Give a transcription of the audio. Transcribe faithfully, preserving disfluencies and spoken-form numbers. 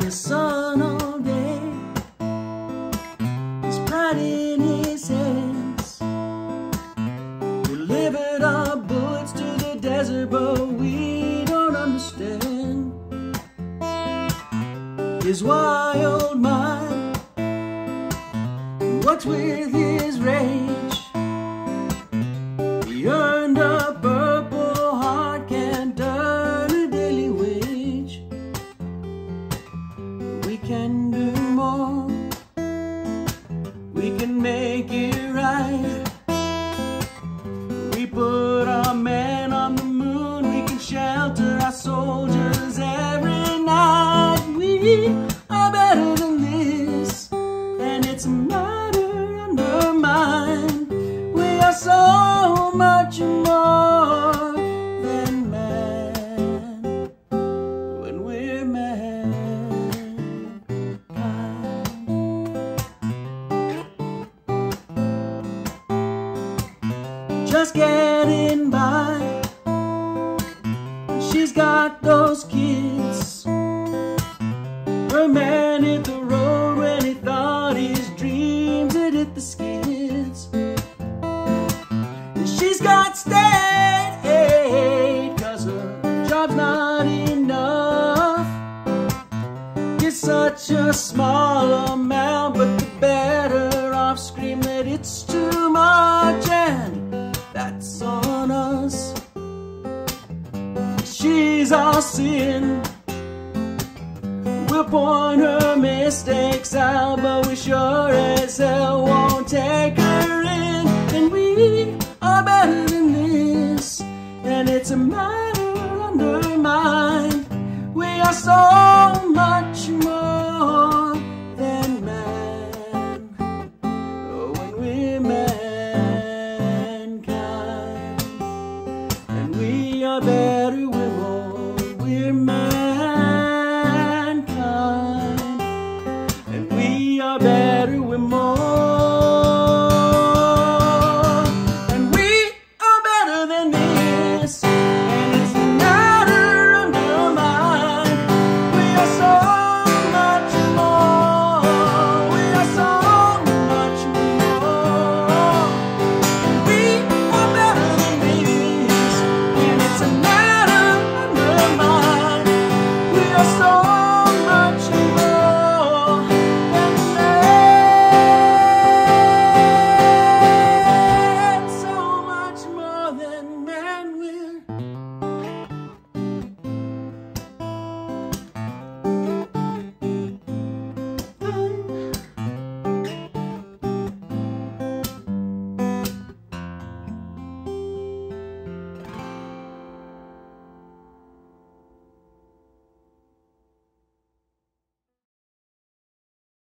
the sun all day. His pride in his hands. Delivered our bullets to the desert, but we don't understand his wild mind. What's with his rage? He earned a purple heart, can't earn a daily wage. We can do more, we can make it right. We put our man on the moon, we can shelter our soldiers every night. We are better than this, and it's a matter under mind. We are so much more than man when we're mankind. Just getting by. She's got those kids. Her man hit the road when he thought his dreams had hit the skids. And she's got state aid, cause her job's not enough. It's such a small amount, but the better off scream that it's too much, and that's on us. She's all sin. We'll point her mistakes out, but we sure as hell won't take her in. And we are better than this, and it's a matter under mind. We are so